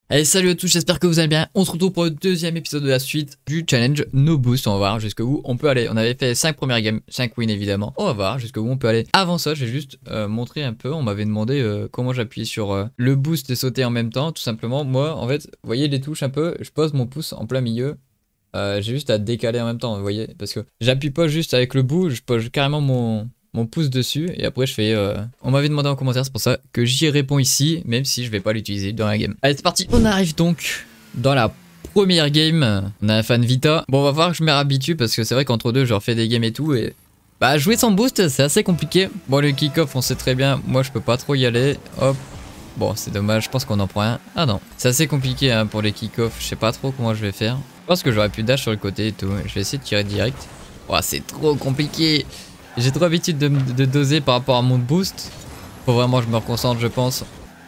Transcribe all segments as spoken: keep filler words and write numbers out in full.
Allez, salut à tous, j'espère que vous allez bien. On se retrouve pour le deuxième épisode de la suite du challenge No Boost. On va voir jusqu'où on peut aller. On avait fait cinq premières games, cinq wins évidemment. On va voir jusqu'où on peut aller. Avant ça, je vais juste euh, montrer un peu. On m'avait demandé euh, comment j'appuie sur euh, le boost et sauter en même temps. Tout simplement, moi, en fait, vous voyez les touches un peu. Je pose mon pouce en plein milieu. Euh, J'ai juste à décaler en même temps, vous voyez. Parce que j'appuie pas juste avec le bout, je pose carrément mon... mon pouce dessus et après je fais euh... on m'avait demandé en commentaire, c'est pour ça que j'y réponds ici, même si je vais pas l'utiliser dans la game. Allez, c'est parti. On arrive donc dans la première game. On a un fan Vita. Bon, on va voir que je me réhabitue parce que c'est vrai qu'entre deux je refais des games et tout et bah jouer sans boost c'est assez compliqué. Bon, le kick-off on sait très bien, moi je peux pas trop y aller. Hop. Bon, c'est dommage, je pense qu'on en prend un. Ah non, c'est assez compliqué hein, pour les kick-off, je sais pas trop comment je vais faire. Je pense que j'aurais pu dash sur le côté et tout. Je vais essayer de tirer direct. Oh, c'est trop compliqué. J'ai trop l'habitude de, de doser par rapport à mon boost. Faut vraiment que je me reconcentre, je pense.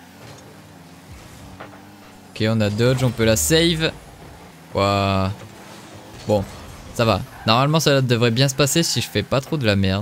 Ok, on a dodge, on peut la save. Waouh. Bon, ça va. Normalement, ça devrait bien se passer si je fais pas trop de la merde.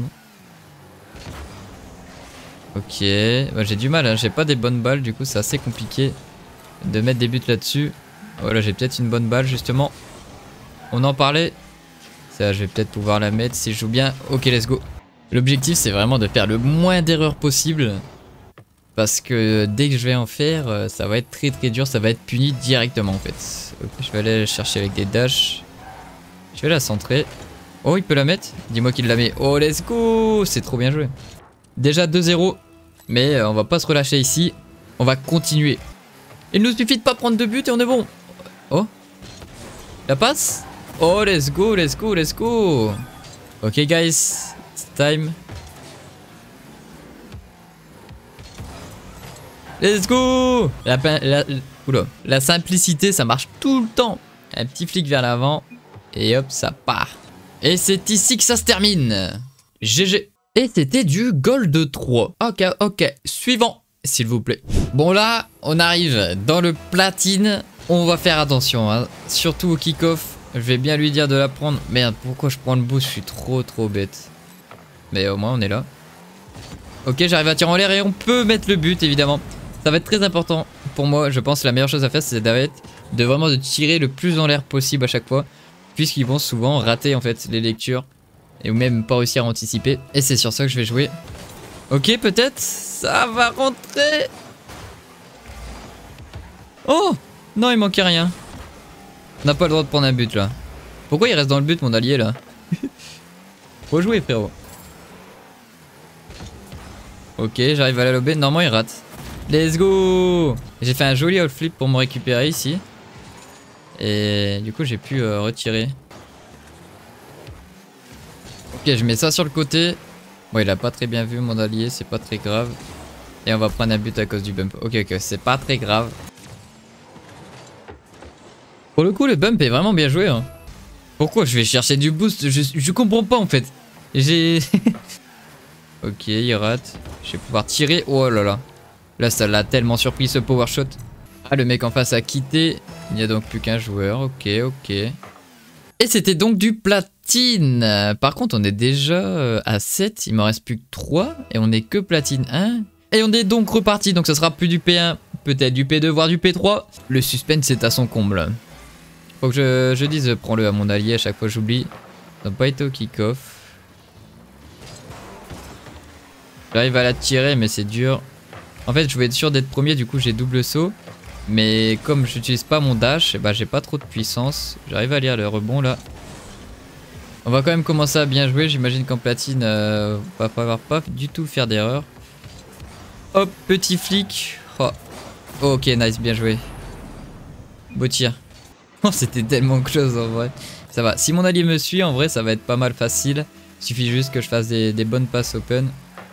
Ok, bah, j'ai du mal, hein. J'ai pas des bonnes balles, du coup c'est assez compliqué de mettre des buts là-dessus. Voilà, j'ai peut-être une bonne balle justement. On en parlait. Ça, je vais peut-être pouvoir la mettre si je joue bien. Ok, let's go. L'objectif c'est vraiment de faire le moins d'erreurs possible. Parce que dès que je vais en faire, ça va être très très dur, ça va être puni directement en fait. Ok, je vais aller chercher avec des dashs. Je vais la centrer. Oh, il peut la mettre? Dis-moi qu'il la met. Oh, let's go. C'est trop bien joué. Déjà deux zéro. Mais on va pas se relâcher ici. On va continuer. Il nous suffit de pas prendre de but et on est bon. Oh. La passe? Oh, let's go, let's go, let's go. Ok guys, it's time. Let's go. La, la, oula. La simplicité, ça marche tout le temps. Un petit flic vers l'avant. Et hop, ça part. Et c'est ici que ça se termine. G G. Et c'était du gold trois. Ok, ok. Suivant, s'il vous plaît. Bon là, on arrive dans le platine. On va faire attention, hein. Surtout au kick-off. Je vais bien lui dire de la prendre. Merde, pourquoi je prends le boost? Je suis trop trop bête. Mais au moins on est là. Ok, j'arrive à tirer en l'air et on peut mettre le but évidemment. Ça va être très important pour moi. Je pense que la meilleure chose à faire c'est de vraiment de tirer le plus en l'air possible à chaque fois. Puisqu'ils vont souvent rater en fait les lectures. Et ou même pas réussir à anticiper. Et c'est sur ça que je vais jouer. Ok, peut-être ça va rentrer. Oh non, il manquait rien. On n'a pas le droit de prendre un but là. Pourquoi il reste dans le but mon allié là? Faut jouer frérot. Ok, j'arrive à la lober. Normalement il rate. Let's go. J'ai fait un joli outflip pour me récupérer ici. Et du coup j'ai pu euh, retirer. Ok, je mets ça sur le côté. Bon, il a pas très bien vu mon allié, c'est pas très grave. Et on va prendre un but à cause du bump. Ok, ok, c'est pas très grave. Pour le coup, le bump est vraiment bien joué. Hein. Pourquoi je vais chercher du boost? je, je comprends pas en fait. J'ai... ok, il rate. Je vais pouvoir tirer. Oh là là. Là, ça l'a tellement surpris ce power shot. Ah, le mec en face a quitté. Il n'y a donc plus qu'un joueur. Ok, ok. Et c'était donc du platine. Par contre, on est déjà à sept. Il m'en reste plus que trois. Et on est que platine un. Et on est donc reparti. Donc ça sera plus du P un. Peut-être du P deux, voire du P trois. Le suspense est à son comble. Faut que je, je dise, prends-le à mon allié, à chaque fois j'oublie. Ça n'a pas été au kick-off. J'arrive à la tirer, mais c'est dur. En fait, je voulais être sûr d'être premier, du coup j'ai double saut. Mais comme je n'utilise pas mon dash, bah, j'ai pas trop de puissance. J'arrive à lire le rebond là. On va quand même commencer à bien jouer. J'imagine qu'en platine, euh, on va pas avoir pas du tout faire d'erreur. Hop, petit flic. Oh. Oh, ok, nice, bien joué. Beau tir. Oh, c'était tellement close en vrai. Ça va. Si mon allié me suit, en vrai, ça va être pas mal facile. Il suffit juste que je fasse des, des bonnes passes open.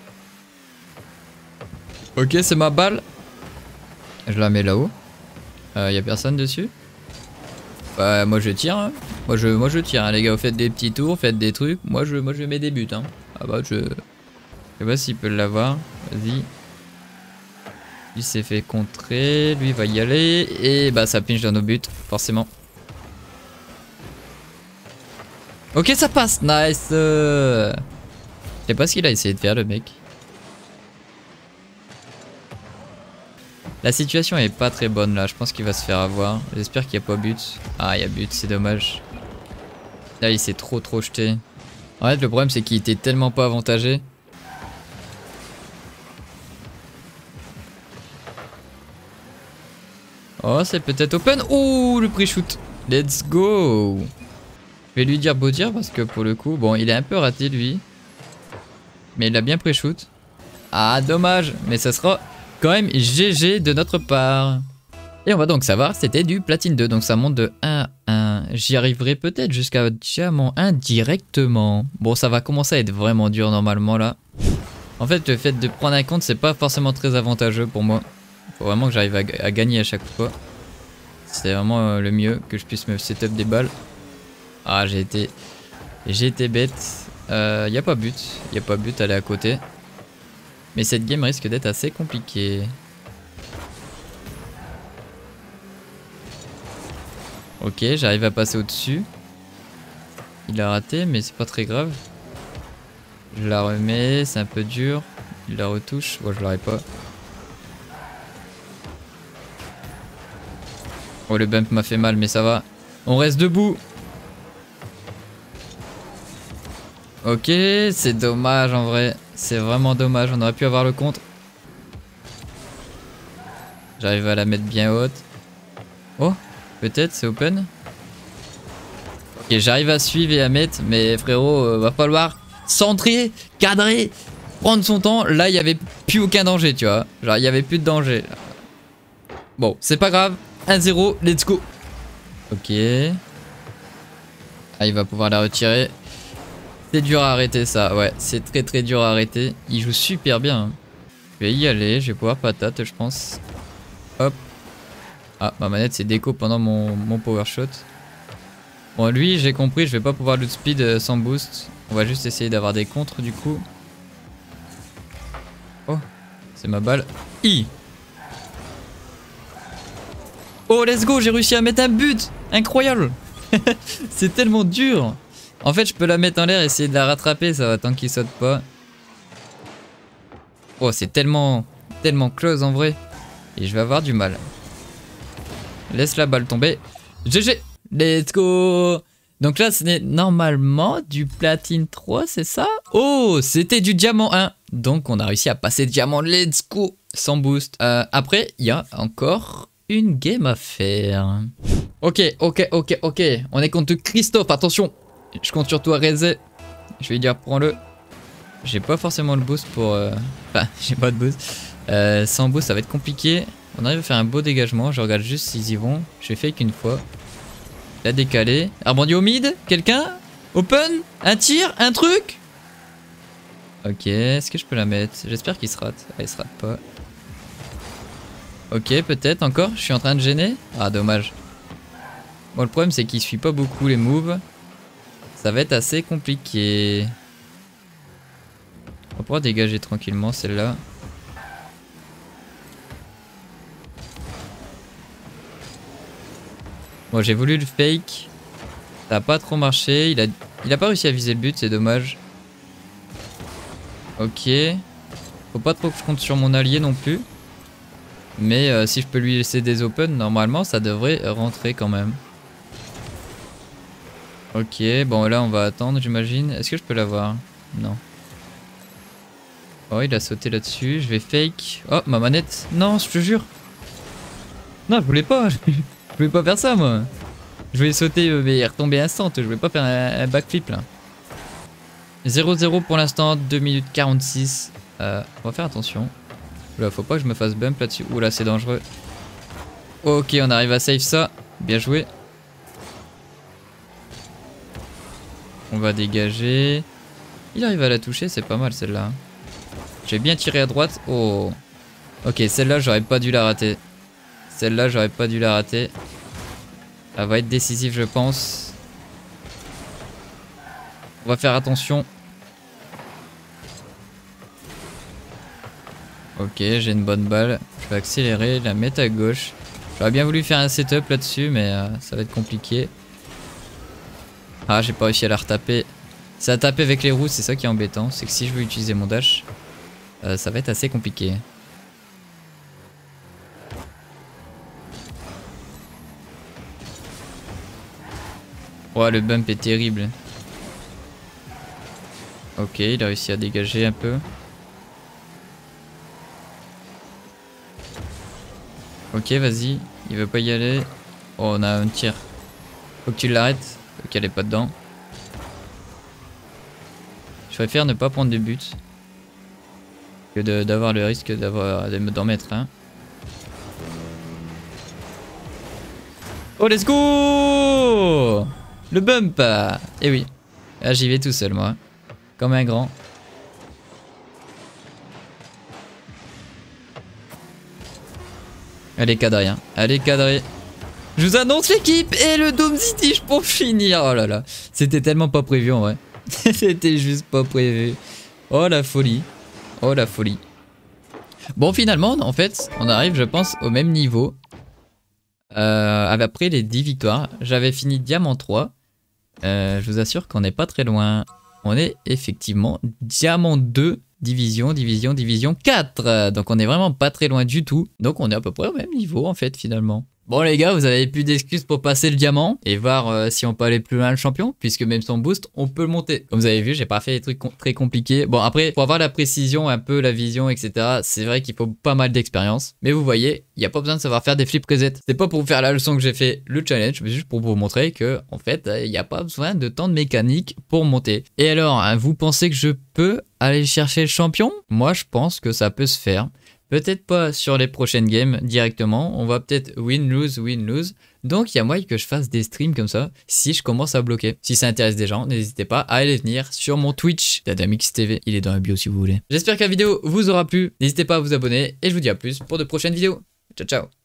Ok, c'est ma balle. Je la mets là-haut. Il euh, y a personne dessus. Bah, moi je tire. Hein. Moi, je, moi je tire, hein, les gars. Vous faites des petits tours, faites des trucs. Moi je, moi, je mets des buts. Hein. Ah bah, je. Je sais pas s'il peut l'avoir. Vas-y. Lui s'est fait contrer. Lui va y aller. Et bah, ça pinche dans nos buts, forcément. Ok, ça passe. Nice. Je sais pas ce qu'il a essayé de faire, le mec. La situation est pas très bonne là, je pense qu'il va se faire avoir. J'espère qu'il n'y a pas but. Ah, il y a but, c'est dommage. Là, il s'est trop trop jeté. En fait, le problème, c'est qu'il était tellement pas avantagé. Oh, c'est peut-être open. Ouh, le pre-shoot. Let's go. Je vais lui dire beau dire parce que pour le coup, bon, il est un peu raté lui. Mais il a bien pre-shoot. Ah, dommage. Mais ça sera quand même G G de notre part. Et on va donc savoir, c'était du platine deux. Donc ça monte de un à un. J'y arriverai peut-être jusqu'à diamant un directement. Bon, ça va commencer à être vraiment dur normalement là. En fait, le fait de prendre un compte, c'est pas forcément très avantageux pour moi. Faut vraiment que j'arrive à, à gagner à chaque fois. C'est vraiment euh, le mieux que je puisse me setup des balles. Ah, j'ai été... J'ai été bête. Euh, y a pas but. Y a pas but, aller à côté. Mais cette game risque d'être assez compliquée. Ok, j'arrive à passer au-dessus. Il a raté, mais c'est pas très grave. Je la remets, c'est un peu dur. Il la retouche. Bon, je l'aurai pas. Oh, le bump m'a fait mal, mais ça va. On reste debout. Ok, c'est dommage en vrai. C'est vraiment dommage. On aurait pu avoir le contre. J'arrive à la mettre bien haute. Oh, peut-être, c'est open. Ok, j'arrive à suivre et à mettre. Mais frérot, euh, va falloir centrer, cadrer, prendre son temps. Là, il n'y avait plus aucun danger, tu vois. Genre, il n'y avait plus de danger. Bon, c'est pas grave. un zéro, let's go. Ok. Ah, il va pouvoir la retirer. C'est dur à arrêter ça, ouais. C'est très très dur à arrêter. Il joue super bien. Hein. Je vais y aller, je vais pouvoir patate, je pense. Hop. Ah, ma manette c'est déco pendant mon, mon power shot. Bon, lui, j'ai compris, je vais pas pouvoir loot speed sans boost. On va juste essayer d'avoir des contres du coup. Oh, c'est ma balle. I. Oh, let's go, j'ai réussi à mettre un but. Incroyable. C'est tellement dur. En fait, je peux la mettre en l'air et essayer de la rattraper, ça va tant qu'il saute pas. Oh, c'est tellement, tellement close en vrai. Et je vais avoir du mal. Laisse la balle tomber. G G. Let's go. Donc là, c'est normalement du platine trois, c'est ça? Oh, c'était du diamant un. Donc on a réussi à passer diamant. Let's go. Sans boost. Euh, après, il y a encore une game à faire. Ok, ok, ok, ok. On est contre Christophe, attention. Je compte sur toi, Rezé. Je vais lui dire, prends-le. J'ai pas forcément le boost pour... Euh... Enfin, j'ai pas de boost. Euh, sans boost, ça va être compliqué. On arrive à faire un beau dégagement. Je regarde juste s'ils y vont. Je vais fake une fois. La décalé. Arbondi au mid. Quelqu'un? Open? Un tir? Un truc? Ok, est-ce que je peux la mettre? J'espère qu'il se rate. Ah, il se rate pas. Ok, peut-être encore. Je suis en train de gêner. Ah, dommage. Bon, le problème, c'est qu'il suit pas beaucoup les moves. Ça va être assez compliqué. On va pouvoir dégager tranquillement celle-là. Bon, j'ai voulu le fake. Ça a pas trop marché. Il a, il a pas réussi à viser le but, c'est dommage. Ok. Faut pas trop que je compte sur mon allié non plus. Mais euh, si je peux lui laisser des open, normalement, ça devrait rentrer quand même. Ok, bon là on va attendre j'imagine. Est-ce que je peux l'avoir? Non. Oh, il a sauté là-dessus. Je vais fake. Oh, ma manette. Non, je te jure. Non, je voulais pas. Je voulais pas faire ça, moi. Je voulais sauter, mais retomber instant. Je voulais pas faire un, un backflip, là. zéro zéro pour l'instant. deux minutes quarante-six. Euh, on va faire attention. Là, faut pas que je me fasse bump là-dessus. Oula, c'est dangereux. Ok, on arrive à save ça. Bien joué. On va dégager. Il arrive à la toucher, c'est pas mal celle-là. J'ai bien tiré à droite. Oh. Ok, celle-là, j'aurais pas dû la rater. Celle-là, j'aurais pas dû la rater. Elle va être décisive, je pense. On va faire attention. Ok, j'ai une bonne balle. Je vais accélérer, la mettre à gauche. J'aurais bien voulu faire un setup là-dessus, mais euh, ça va être compliqué. Ah, j'ai pas réussi à la retaper. Ça a tapé avec les roues, c'est ça qui est embêtant. C'est que si je veux utiliser mon dash, euh, ça va être assez compliqué. Ouais, le bump est terrible. Ok, il a réussi à dégager un peu. Ok, vas-y. Il veut pas y aller. Oh, on a un tir. Faut que tu l'arrêtes. Ok, elle est pas dedans. Je préfère ne pas prendre de buts que d'avoir le risque d'avoir d'en mettre un. Oh, let's go! Le bump! Eh oui. Là, j'y vais tout seul, moi. Comme un grand. Elle est cadrée, hein. Elle est cadrée. Je vous annonce l'équipe et le Dome City pour finir. Oh là là. C'était tellement pas prévu en vrai. C'était juste pas prévu. Oh la folie. Oh la folie. Bon, finalement, en fait, on arrive, je pense, au même niveau. Euh, après les dix victoires, j'avais fini Diamant trois. Euh, je vous assure qu'on n'est pas très loin. On est effectivement Diamant deux, Division, Division, Division quatre. Donc on est vraiment pas très loin du tout. Donc on est à peu près au même niveau en fait finalement. Bon les gars, vous avez plus d'excuses pour passer le diamant et voir euh, si on peut aller plus loin le champion, puisque même sans boost, on peut le monter. Comme vous avez vu, j'ai pas fait des trucs com très compliqués. Bon après, pour avoir la précision, un peu la vision, et cetera, c'est vrai qu'il faut pas mal d'expérience. Mais vous voyez, il n'y a pas besoin de savoir faire des flip reset. C'est pas pour vous faire la leçon que j'ai fait le challenge, mais juste pour vous montrer que, en fait, il n'y a pas besoin de tant de mécanique pour monter. Et alors, hein, vous pensez que je peux aller chercher le champion? Moi, je pense que ça peut se faire. Peut-être pas sur les prochaines games directement, on va peut-être win, lose, win, lose. Donc il y a moyen que je fasse des streams comme ça si je commence à bloquer. Si ça intéresse des gens, n'hésitez pas à aller venir sur mon Twitch, Dadamix T V, il est dans la bio si vous voulez. J'espère que la vidéo vous aura plu, n'hésitez pas à vous abonner et je vous dis à plus pour de prochaines vidéos. Ciao ciao.